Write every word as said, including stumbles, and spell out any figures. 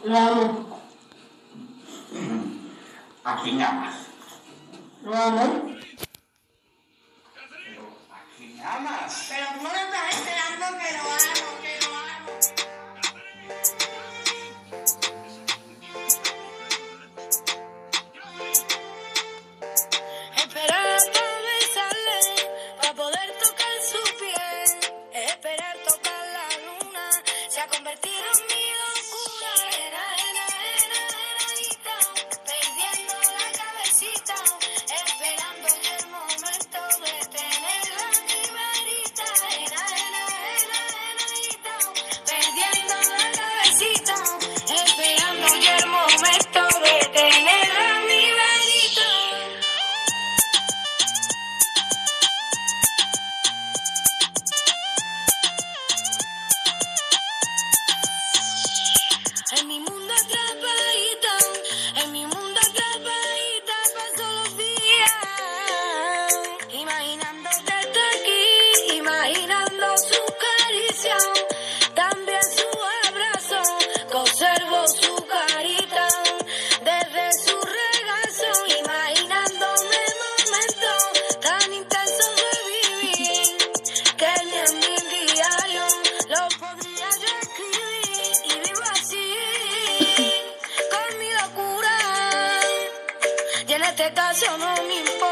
Lo amo. ¿A quién amas? Lo amo. Pero, ¿a quién amas? Pero tú no me estás esperando que lo amo, que lo amo. Esperar para besarle, para poder tocar su piel. Esperar tocar la luna, se ha convertido en mi locura. Era, era, era, eradita, perdiendo la cabecita, esperando ya el momento de tenerla en mi verita. Era, era, era, eradita, perdiendo la cabecita, esperando ya el momento de tenerla en mi verita. En mi mundo atrapadita, en mi mundo atrapadita paso los días, imaginando que está aquí, imaginando su caricia, también su abrazo, conservo su carita, desde su regazo, imaginándome momentos tan intensos de vivir, que ni en mi diario lo podría yo escribir, y vivo así, con mi locura, y en este caso no me importa.